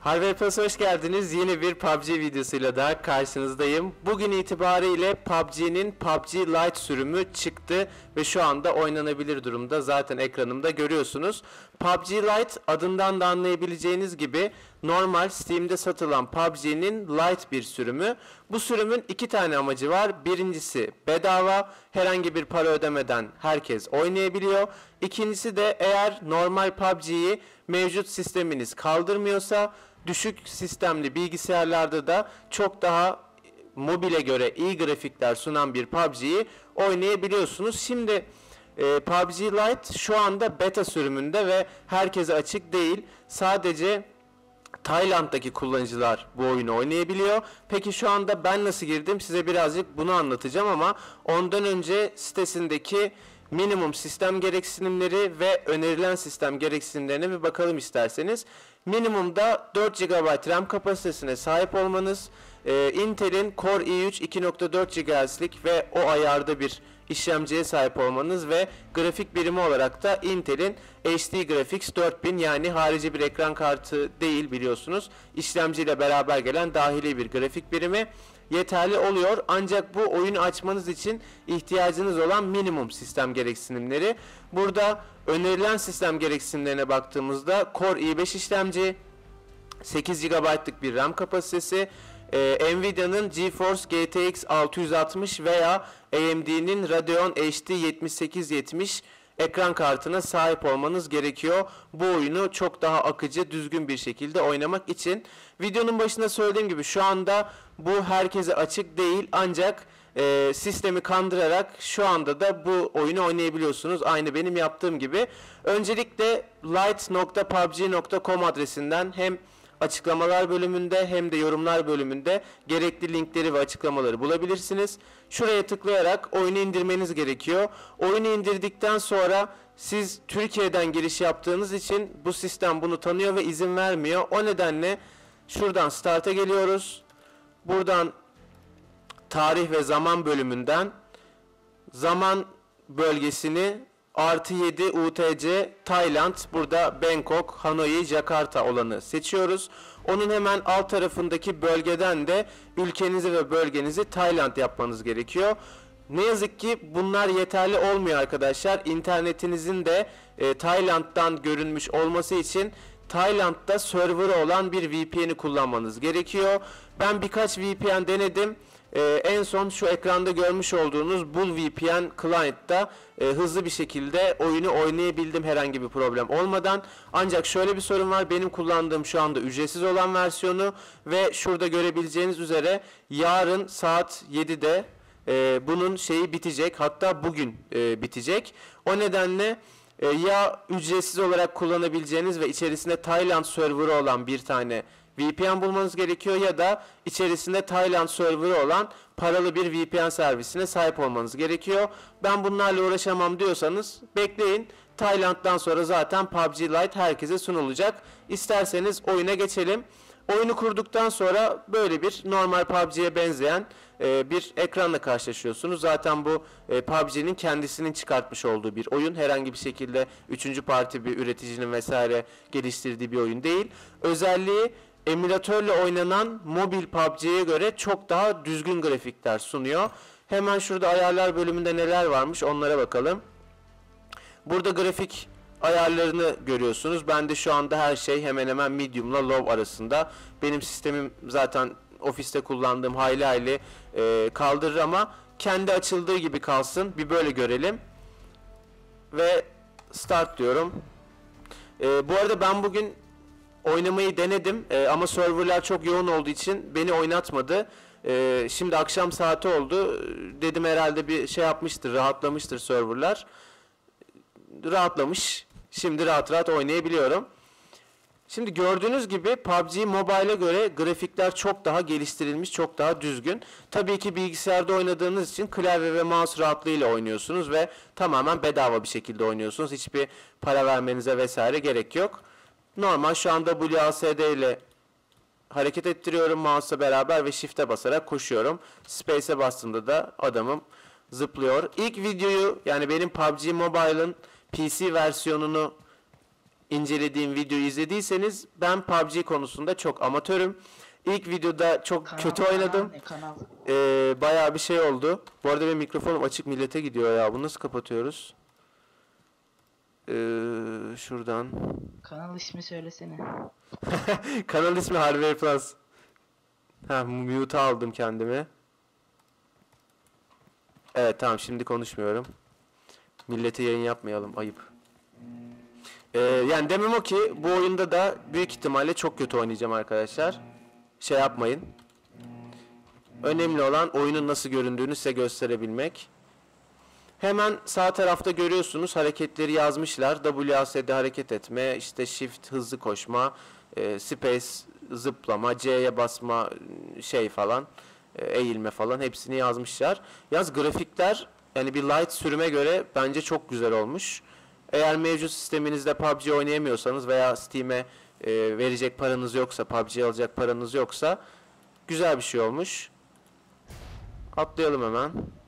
Harvey Plus hoş geldiniz. Yeni bir PUBG videosuyla daha karşınızdayım. Bugün itibariyle PUBG'nin PUBG Lite sürümü çıktı ve şu anda oynanabilir durumda. Zaten ekranımda görüyorsunuz. PUBG Lite adından da anlayabileceğiniz gibi normal Steam'de satılan PUBG'nin Lite bir sürümü. Bu sürümün iki tane amacı var. Birincisi bedava, herhangi bir para ödemeden herkes oynayabiliyor. İkincisi de eğer normal PUBG'yi mevcut sisteminiz kaldırmıyorsa düşük sistemli bilgisayarlarda da çok daha mobile göre iyi grafikler sunan bir PUBG'yi oynayabiliyorsunuz. Şimdi PUBG Lite şu anda beta sürümünde ve herkese açık değil. Sadece Tayland'daki kullanıcılar bu oyunu oynayabiliyor. Peki şu anda ben nasıl girdim? Size birazcık bunu anlatacağım ama ondan önce sitesindeki minimum sistem gereksinimleri ve önerilen sistem gereksinimlerine bir bakalım isterseniz. Minimumda 4 GB RAM kapasitesine sahip olmanız, Intel'in Core i3 2.4 GHz'lik ve o ayarda bir işlemciye sahip olmanız ve grafik birimi olarak da Intel'in HD Graphics 4000 yani harici bir ekran kartı değil biliyorsunuz. İşlemciyle beraber gelen dahili bir grafik birimi yeterli oluyor. Ancak bu oyunu açmanız için ihtiyacınız olan minimum sistem gereksinimleri. Burada önerilen sistem gereksinimlerine baktığımızda Core i5 işlemci, 8 GB'lık bir RAM kapasitesi, Nvidia'nın GeForce GTX 660 veya AMD'nin Radeon HD 7870 ekran kartına sahip olmanız gerekiyor. Bu oyunu çok daha akıcı, düzgün bir şekilde oynamak için. Videonun başında söylediğim gibi şu anda bu herkese açık değil ancak sistemi kandırarak şu anda da bu oyunu oynayabiliyorsunuz. Aynı benim yaptığım gibi. Öncelikle lite.pubg.com adresinden hem açıklamalar bölümünde hem de yorumlar bölümünde gerekli linkleri ve açıklamaları bulabilirsiniz. Şuraya tıklayarak oyunu indirmeniz gerekiyor. Oyunu indirdikten sonra siz Türkiye'den giriş yaptığınız için bu sistem bunu tanıyor ve izin vermiyor. O nedenle şuradan Start'a geliyoruz. Buradan tarih ve zaman bölümünden zaman bölgesini +7 UTC Tayland, burada Bangkok, Hanoi, Jakarta olanı seçiyoruz. Onun hemen alt tarafındaki bölgeden de ülkenizi ve bölgenizi Tayland yapmanız gerekiyor. Ne yazık ki bunlar yeterli olmuyor arkadaşlar. İnternetinizin de Tayland'dan görünmüş olması için Tayland'da serverı olan bir VPN'i kullanmanız gerekiyor. Ben birkaç VPN denedim. En son şu ekranda görmüş olduğunuz Bull VPN Client'ta hızlı bir şekilde oyunu oynayabildim herhangi bir problem olmadan. Ancak şöyle bir sorun var. Benim kullandığım şu anda ücretsiz olan versiyonu ve şurada görebileceğiniz üzere yarın saat 7'de bunun şeyi bitecek. Hatta bugün bitecek. O nedenle ya ücretsiz olarak kullanabileceğiniz ve içerisinde Tayland serverı olan bir tane VPN bulmanız gerekiyor ya da içerisinde Tayland serverı olan paralı bir VPN servisine sahip olmanız gerekiyor. Ben bunlarla uğraşamam diyorsanız bekleyin. Tayland'dan sonra zaten PUBG Lite herkese sunulacak. İsterseniz oyuna geçelim. Oyunu kurduktan sonra böyle bir normal PUBG'ye benzeyen bir ekranla karşılaşıyorsunuz. Zaten bu PUBG'nin kendisinin çıkartmış olduğu bir oyun. Herhangi bir şekilde üçüncü parti bir üreticinin vesaire geliştirdiği bir oyun değil. Özelliği emülatörle oynanan mobil PUBG'ye göre çok daha düzgün grafikler sunuyor. Hemen şurada ayarlar bölümünde neler varmış onlara bakalım. Burada grafik ayarlarını görüyorsunuz. Ben de şu anda her şey hemen hemen medium ile low arasında. Benim sistemim zaten ofiste kullandığım hayli kaldırır ama kendi açıldığı gibi kalsın. Bir böyle görelim. Ve start diyorum. Bu arada ben bugün oynamayı denedim ama serverlar çok yoğun olduğu için beni oynatmadı. Şimdi akşam saati oldu. Dedim herhalde bir şey yapmıştır, rahatlamıştır serverlar. Rahatlamış. Şimdi rahat rahat oynayabiliyorum. Şimdi gördüğünüz gibi PUBG Mobile'e göre grafikler çok daha geliştirilmiş, çok daha düzgün. Tabii ki bilgisayarda oynadığınız için klavye ve mouse rahatlığıyla oynuyorsunuz ve tamamen bedava bir şekilde oynuyorsunuz. Hiçbir para vermenize vesaire gerek yok. Normal şu anda WASD ile hareket ettiriyorum mouse'la beraber ve shift'e basarak koşuyorum. Space'e bastığımda da adamım zıplıyor. İlk videoyu yani benim PUBG Mobile'ın PC versiyonunu incelediğim videoyu izlediyseniz ben PUBG konusunda çok amatörüm. İlk videoda çok kötü oynadım. Kanal. Bayağı bir şey oldu. Bu arada benim mikrofonum açık, millete gidiyor ya. Bunu nasıl kapatıyoruz? Şuradan. Kanal ismi söylesene. Kanal ismi Hardware Plus. Ha, mute aldım kendimi. Evet tamam, şimdi konuşmuyorum. Millete yayın yapmayalım, ayıp. Yani demem o ki bu oyunda da büyük ihtimalle çok kötü oynayacağım arkadaşlar. Şey yapmayın. Önemli olan oyunun nasıl göründüğünü size gösterebilmek. Hemen sağ tarafta görüyorsunuz, hareketleri yazmışlar. WASD hareket etme, işte shift hızlı koşma, space zıplama, C'ye basma, şey falan, eğilme falan, hepsini yazmışlar. Yaz grafikler yani bir light sürüme göre bence çok güzel olmuş. Eğer mevcut sisteminizde PUBG oynayamıyorsanız veya Steam'e verecek paranız yoksa, PUBG alacak paranız yoksa güzel bir şey olmuş. Atlayalım hemen.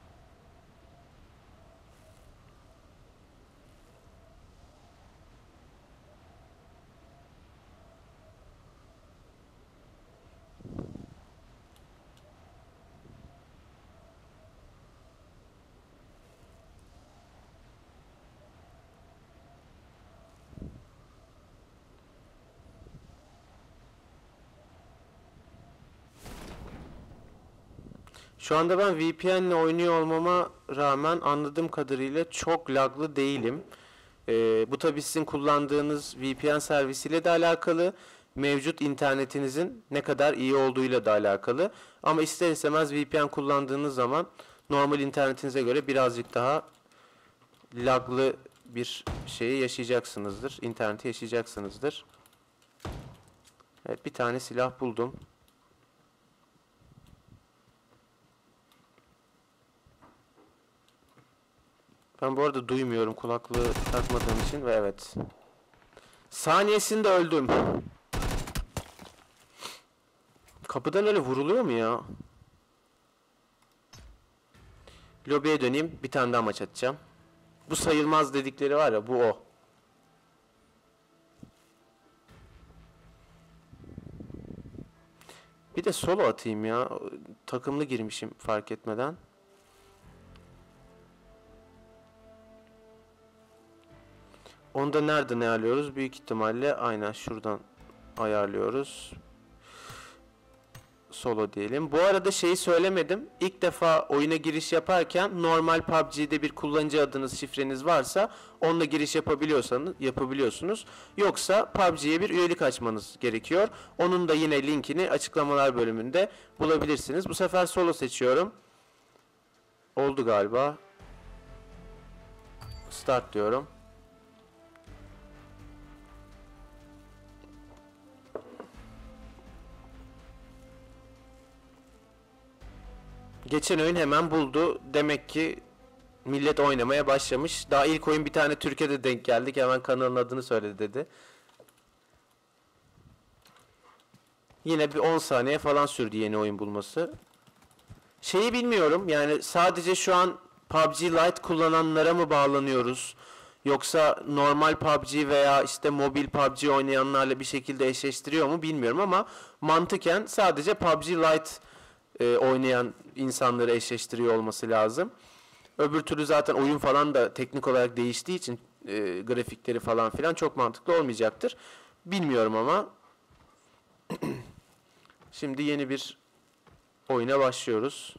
Şu anda ben VPN ile oynuyor olmama rağmen anladığım kadarıyla çok laglı değilim. Bu tabii sizin kullandığınız VPN servisiyle de alakalı, mevcut internetinizin ne kadar iyi olduğuyla da alakalı. Ama ister istemez VPN kullandığınız zaman normal internetinize göre birazcık daha laglı bir şeyi yaşayacaksınızdır. İnterneti yaşayacaksınızdır. Evet, bir tane silah buldum. Ben bu arada duymuyorum kulaklığı takmadığım için ve evet. Saniyesinde öldüm. Kapıdan öyle vuruluyor mu ya? Lobiye döneyim. Bir tane daha maç atacağım. Bu sayılmaz dedikleri var ya, bu o. Bir de solo atayım ya. Takımlı girmişim fark etmeden. Onu da nereden ayarlıyoruz? Büyük ihtimalle aynen şuradan ayarlıyoruz. Solo diyelim. Bu arada şeyi söylemedim. İlk defa oyuna giriş yaparken normal PUBG'de bir kullanıcı adınız, şifreniz varsa onunla giriş yapabiliyorsunuz. Yoksa PUBG'ye bir üyelik açmanız gerekiyor. Onun da yine linkini açıklamalar bölümünde bulabilirsiniz. Bu sefer solo seçiyorum. Oldu galiba. Start diyorum. Geçen oyun hemen buldu. Demek ki millet oynamaya başlamış. Daha ilk oyun bir tane Türkiye'de denk geldik. Hemen kanalın adını söyledi dedi. Yine bir 10 saniye falan sürdü yeni oyun bulması. Şeyi bilmiyorum, yani sadece şu an PUBG Lite kullananlara mı bağlanıyoruz? Yoksa normal PUBG veya işte mobil PUBG oynayanlarla bir şekilde eşleştiriyor mu bilmiyorum ama mantıken sadece PUBG Lite oynayan insanları eşleştiriyor olması lazım. Öbür türlü zaten oyun falan da teknik olarak değiştiği için grafikleri falan filan çok mantıklı olmayacaktır. Bilmiyorum ama şimdi yeni bir oyuna başlıyoruz.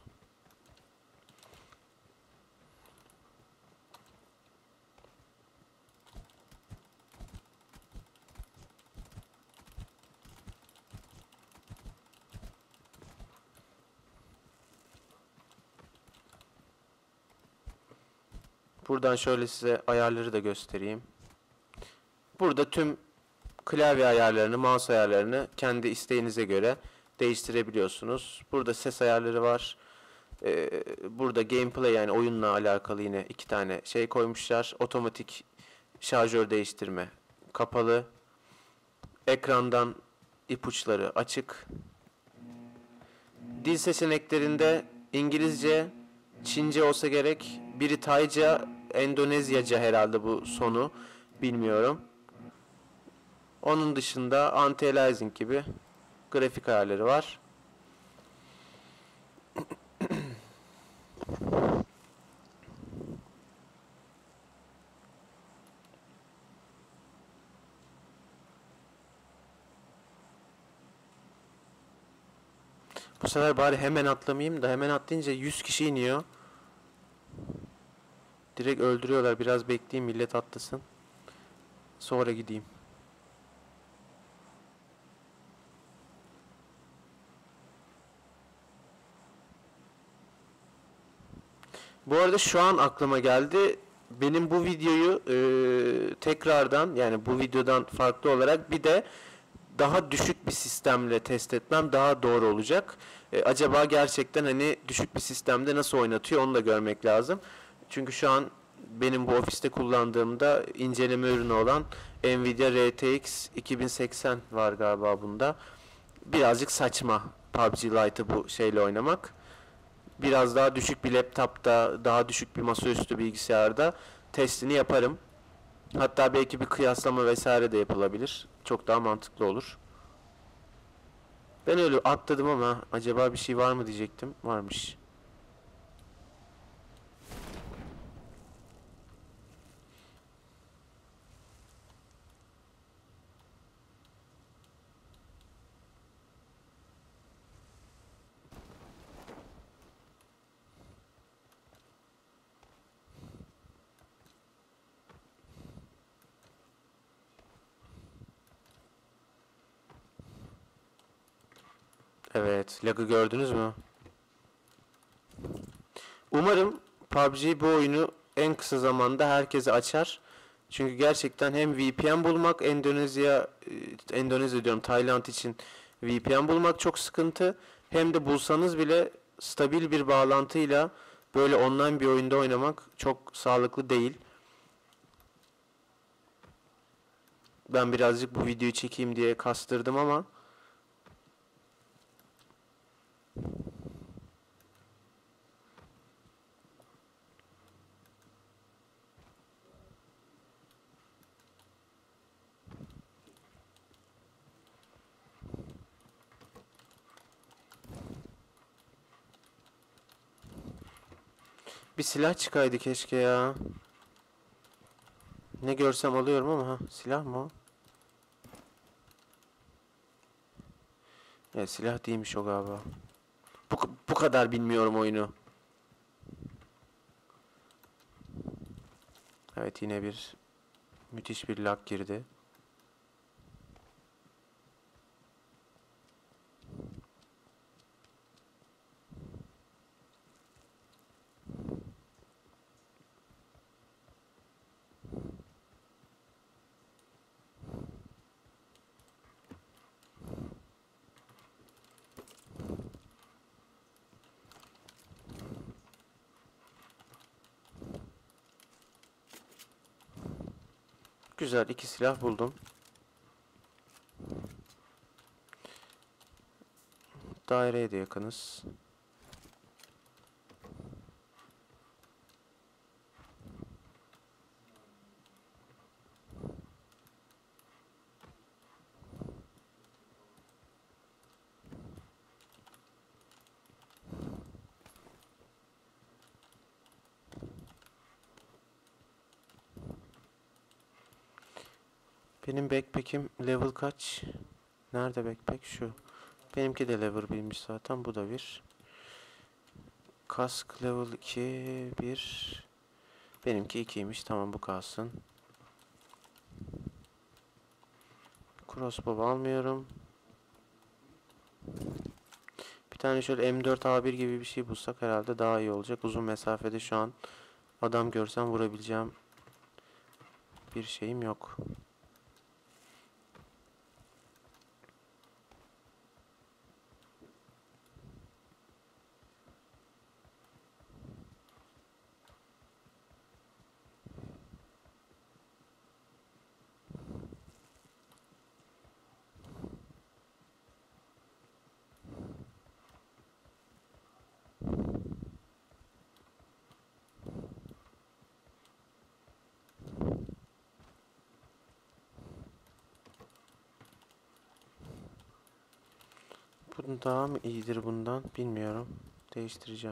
Buradan şöyle size ayarları da göstereyim. Burada tüm klavye ayarlarını, mouse ayarlarını kendi isteğinize göre değiştirebiliyorsunuz. Burada ses ayarları var. Burada gameplay, yani oyunla alakalı yine iki tane şey koymuşlar. Otomatik şarjör değiştirme kapalı. Ekrandan ipuçları açık. Dil seçeneklerinde İngilizce, Çince olsa gerek. Biri Tayca, Endonezyaca herhalde bu sonu. Bilmiyorum. Onun dışında anti-aliasing gibi grafik ayarları var. Bu sefer bari hemen atlamayayım da, hemen atlayınca 100 kişi iniyor. Direkt öldürüyorlar. Biraz bekleyeyim, millet atlasın. Sonra gideyim. Bu arada şu an aklıma geldi. Benim bu videoyu tekrardan, yani bu videodan farklı olarak bir de daha düşük bir sistemle test etmem daha doğru olacak. Acaba gerçekten hani düşük bir sistemde nasıl oynatıyor onu da görmek lazım. Çünkü şu an benim bu ofiste kullandığımda inceleme ürünü olan Nvidia RTX 2080 var galiba bunda. Birazcık saçma PUBG Lite'ı bu şeyle oynamak. Biraz daha düşük bir laptopta, daha düşük bir masaüstü bilgisayarda testini yaparım. Hatta belki bir kıyaslama vesaire de yapılabilir. Çok daha mantıklı olur. Ben öyle atladım ama acaba bir şey var mı diyecektim. Varmış. Evet, lag'ı gördünüz mü? Umarım PUBG bu oyunu en kısa zamanda herkese açar. Çünkü gerçekten hem VPN bulmak, Endonezya diyorum, Tayland için VPN bulmak çok sıkıntı. Hem de bulsanız bile stabil bir bağlantıyla böyle online bir oyunda oynamak çok sağlıklı değil. Ben birazcık bu videoyu çekeyim diye kastırdım ama bir silah çıkaydı keşke ya. Ne görsem alıyorum ama silah mı o? Evet, silah değilmiş o galiba. Bu kadar bilmiyorum oyunu. Evet, yine bir müthiş bir lag girdi. Güzel, iki silah buldum. Daireye de yakınız. Benim backpack'im level kaç? Nerede backpack? Şu. Benimki de level 1'miş zaten. Bu da bir. Kask level 2, 1. Benimki 2'ymiş. Tamam, bu kalsın. Crossbow almıyorum. Bir tane şöyle M4A1 gibi bir şey bulsak herhalde daha iyi olacak. Uzun mesafede şu an adam görsem vurabileceğim bir şeyim yok. daha mı iyidir bundan bilmiyorum. Değiştireceğim.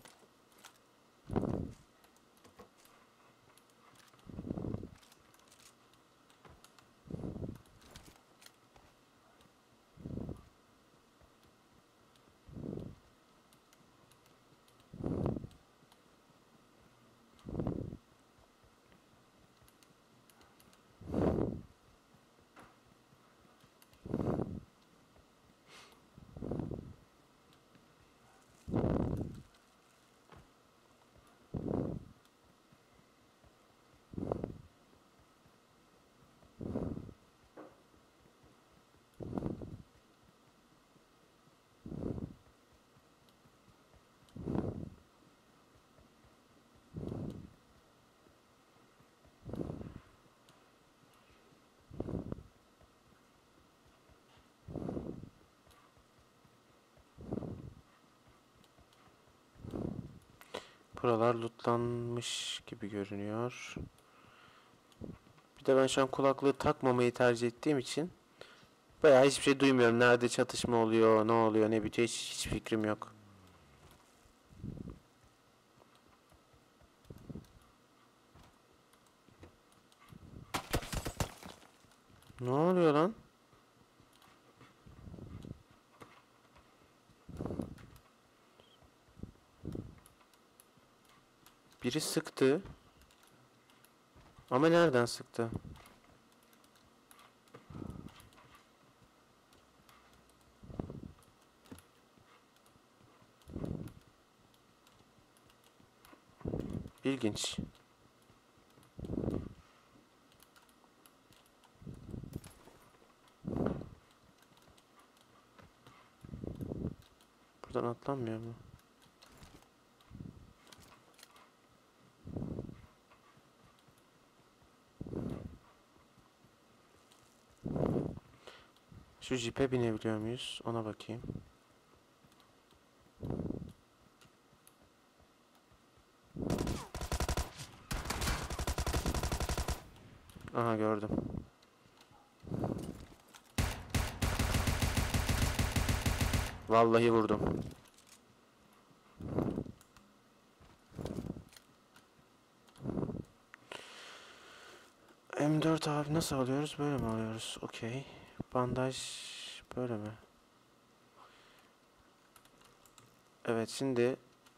Buralar lootlanmış gibi görünüyor. Bir de ben şu an kulaklığı takmamayı tercih ettiğim için bayağı hiçbir şey duymuyorum. Nerede çatışma oluyor, ne oluyor, ne bitiyor hiç fikrim yok. Ne oluyor lan? Biri sıktı. Ama nereden sıktı? İlginç. Buradan atlanmıyor mu? Şu jipe binebiliyor muyuz? Ona bakayım. Aha gördüm. Vallahi vurdum. M4 abi nasıl alıyoruz? Böyle mi alıyoruz? Okey. Bandaj böyle mi? Evet şimdi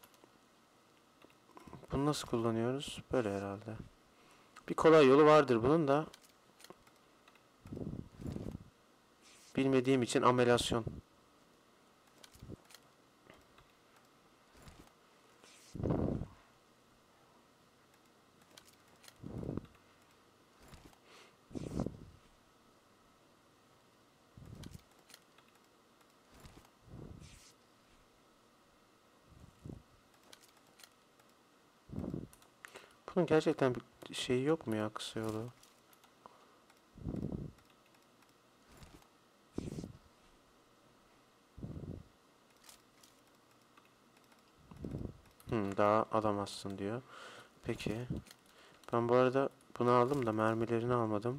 bunu nasıl kullanıyoruz? Böyle herhalde. Bir kolay yolu vardır bunun da. Bilmediğim için amelasyon. Bunun gerçekten bir şeyi yok mu ya kısa yolu? Daha alamazsın diyor. Peki. Ben bu arada bunu aldım da mermilerini almadım.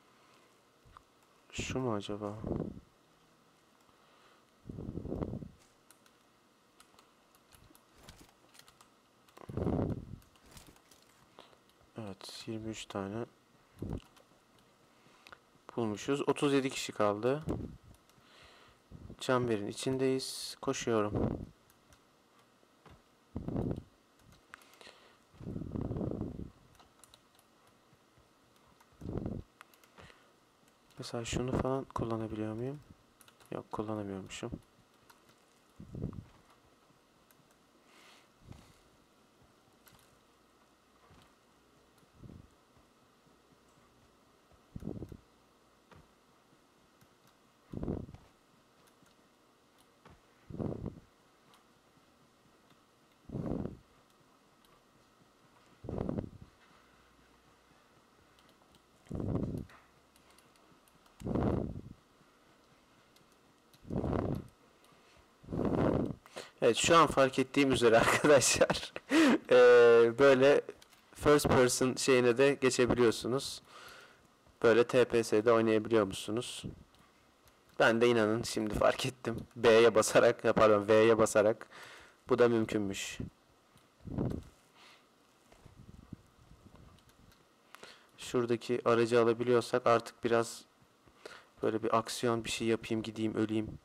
Şu mu acaba? Evet 23 tane bulmuşuz. 37 kişi kaldı. Çemberin içindeyiz. Koşuyorum. Mesela şunu falan kullanabiliyor muyum? Yok kullanamıyormuşum. Evet şu an fark ettiğim üzere arkadaşlar böyle first person şeyine de geçebiliyorsunuz. Böyle TPS'de oynayabiliyor musunuz? Ben de inanın şimdi fark ettim. B'ye basarak, pardon V'ye basarak bu da mümkünmüş. Şuradaki aracı alabiliyorsak artık biraz böyle bir aksiyon bir şey yapayım, gideyim, öleyim.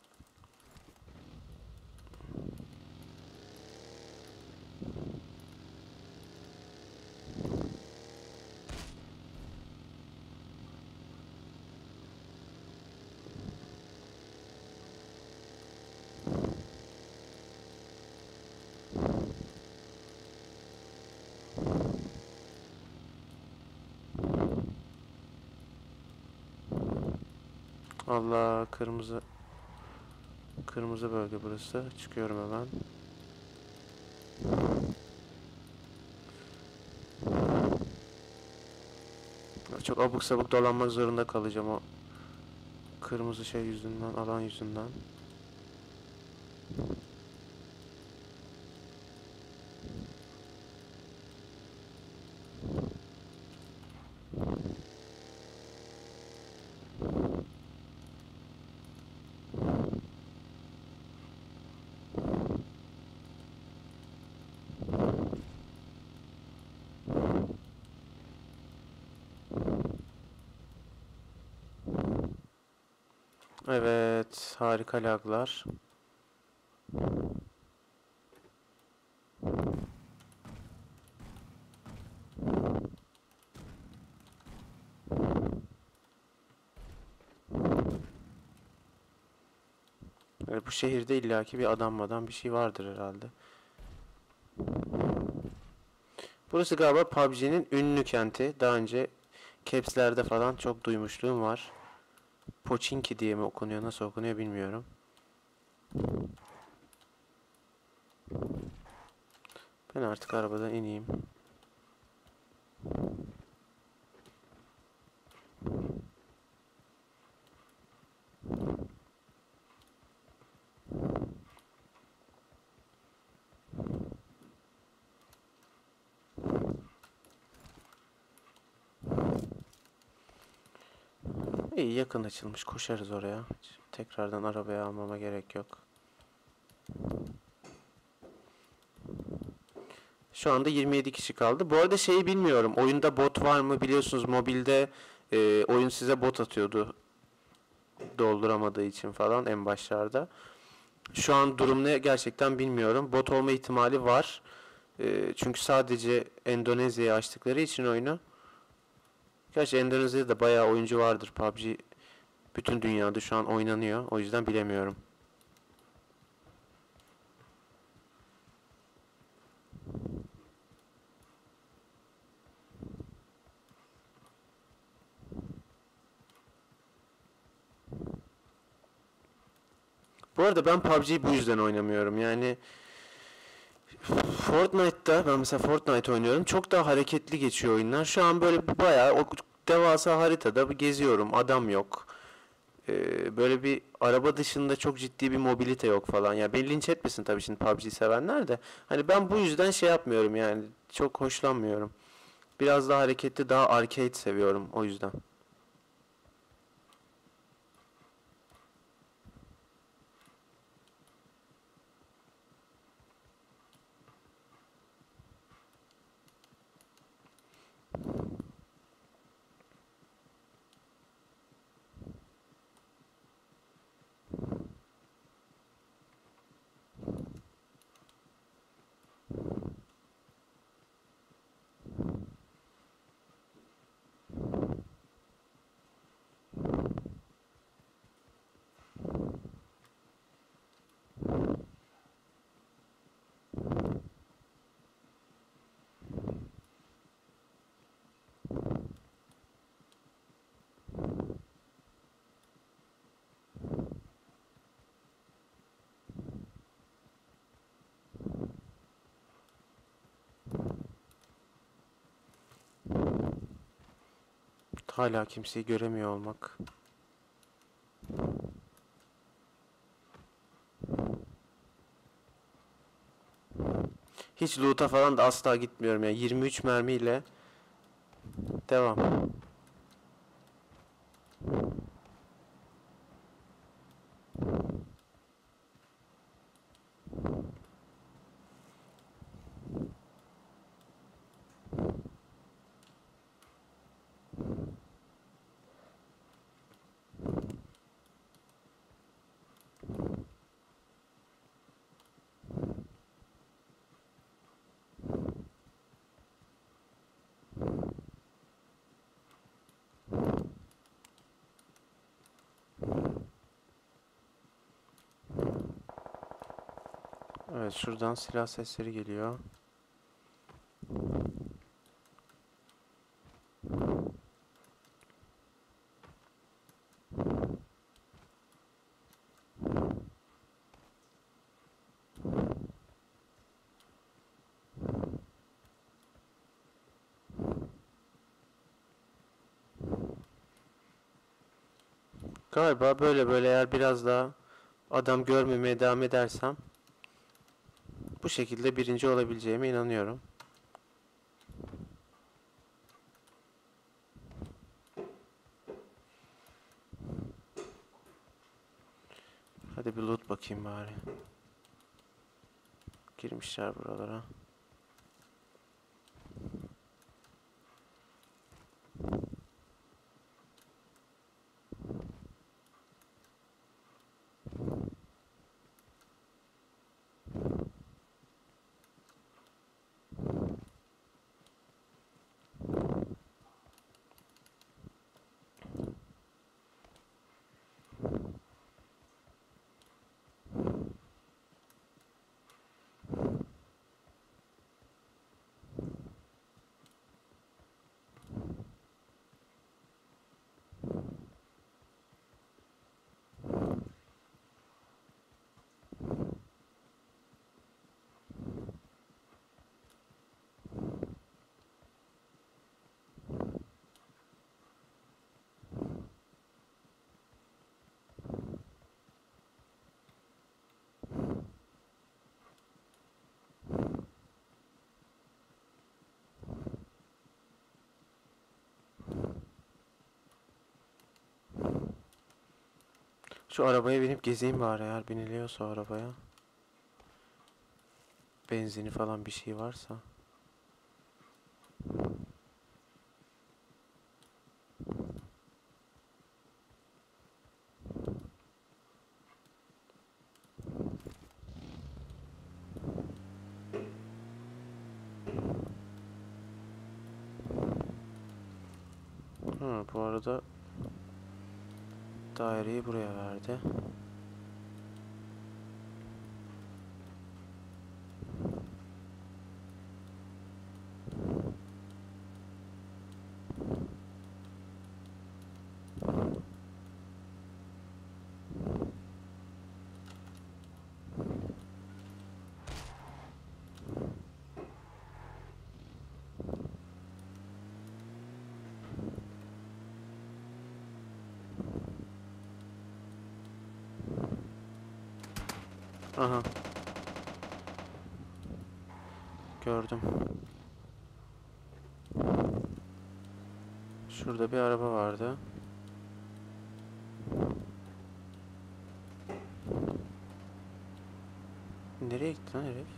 Allah, kırmızı bölge burası. Çıkıyorum hemen. Çok abuk sabuk dolanmak zorunda kalacağım o kırmızı şey yüzünden, alan yüzünden. Evet, harika laglar. Evet, bu şehirde illaki bir adam bir şey vardır herhalde. Burası galiba PUBG'nin ünlü kenti. Daha önce caps'lerde falan çok duymuşluğum var. Pochinki diye mi okunuyor, nasıl okunuyor bilmiyorum. Ben artık arabadan ineyim. İyi, yakın açılmış, koşarız oraya. Tekrardan arabaya almama gerek yok. Şu anda 27 kişi kaldı. Bu arada şeyi bilmiyorum. Oyunda bot var mı? Biliyorsunuz mobilde oyun size bot atıyordu. Dolduramadığı için falan en başlarda. Şu an durum ne gerçekten bilmiyorum. Bot olma ihtimali var. Çünkü sadece Endonezya'ya açtıkları için oyunu. Gerçi Endonezya'da da bayağı oyuncu vardır. PUBG bütün dünyada şu an oynanıyor. O yüzden bilemiyorum. Bu arada ben PUBG'yi bu yüzden oynamıyorum. Yani Fortnite'da ben mesela Fortnite oynuyorum. Çok daha hareketli geçiyor oyunlar. Şu an böyle bayağı o devasa haritada bir geziyorum. Adam yok. Böyle bir araba dışında çok ciddi bir mobilite yok falan. Ya beni linç etmesin tabii şimdi PUBG sevenler de. Hani ben bu yüzden şey yapmıyorum yani. Çok hoşlanmıyorum. Biraz daha hareketli, daha arcade seviyorum o yüzden. Hala kimseyi göremiyor olmak. Hiç loot'a falan da asla gitmiyorum ya. 23 mermiyle devam. Evet, şuradan silah sesleri geliyor. Galiba böyle eğer biraz daha adam görmemeye devam edersem bu şekilde birinci olabileceğime inanıyorum. Hadi bir loot bakayım bari. Girmişler buralara. Şu arabaya binip gezeyim bari eğer biniliyorsa o arabaya. Benzini falan bir şey varsa. Bu arada daireyi buraya verdi. Aha. Gördüm. Şurada bir araba vardı. Nereye gitti lan herif?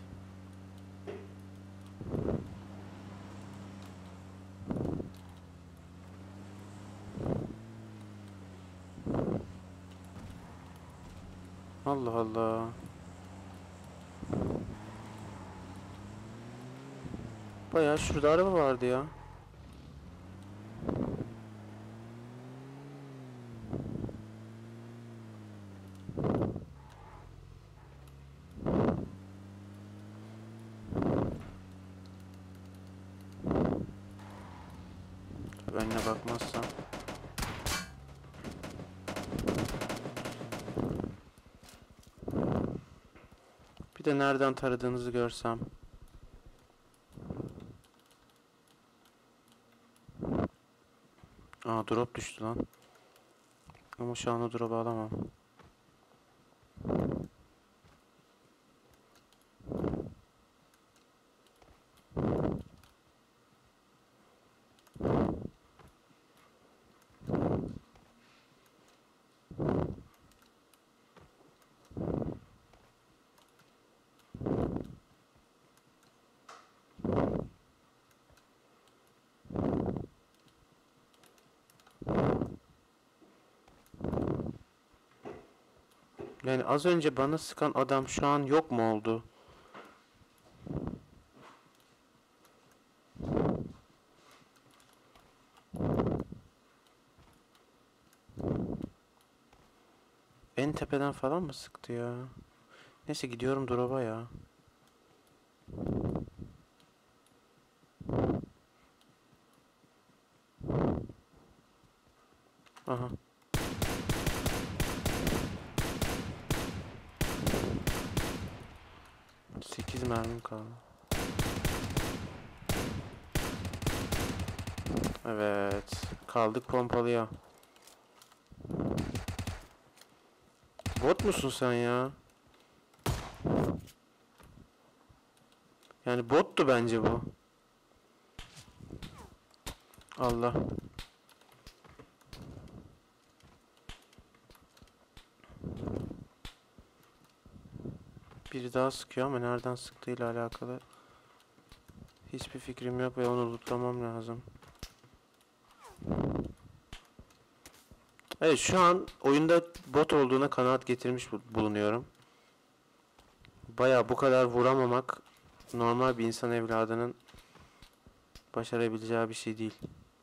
Allah Allah. Bayağı şurada araba vardı ya. Önüne bakmazsan. Bir de nereden taradığınızı görsem. Aa, drop düştü lan. Ama şu an o drop'u alamam. Yani az önce bana sıkan adam şu an yok mu oldu? En tepeden falan mı sıktı ya? Neyse gidiyorum drop'a ya. Aha. Sekiz mermim kaldı. Evet. Kaldık pompalıya. Bot musun sen ya? Yani bottu bence bu. Allah. Biri daha sıkıyor ama nereden sıktığıyla alakalı hiçbir fikrim yok ve onu lootlamam lazım. Evet, şu an oyunda bot olduğuna kanaat getirmiş bulunuyorum. Baya bu kadar vuramamak normal bir insan evladının başarabileceği bir şey değil.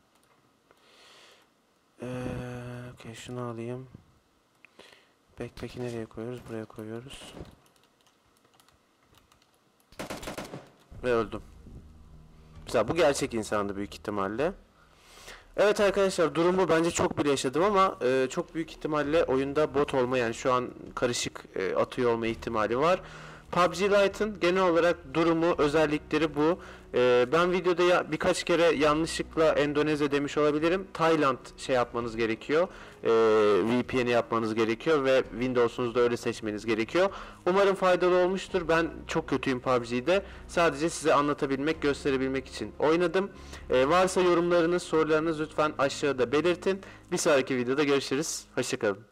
Okay, şunu alayım. Backpack'i nereye koyuyoruz? Buraya koyuyoruz. Ve öldüm. Güzel, bu gerçek insandı büyük ihtimalle. Evet arkadaşlar, durumu bence çok bile yaşadım ama çok büyük ihtimalle oyunda bot olma, yani şu an karışık atıyor olma ihtimali var. PUBG Lite'ın genel olarak durumu, özellikleri bu. Ben videoda birkaç kere yanlışlıkla Endonezya demiş olabilirim. Tayland şey yapmanız gerekiyor. VPN'i yapmanız gerekiyor ve Windows'unuzda da öyle seçmeniz gerekiyor. Umarım faydalı olmuştur. Ben çok kötüyüm PUBG'de. Sadece size anlatabilmek, gösterebilmek için oynadım. Varsa yorumlarınız, sorularınız lütfen aşağıda belirtin. Bir sonraki videoda görüşürüz. Hoşça kalın.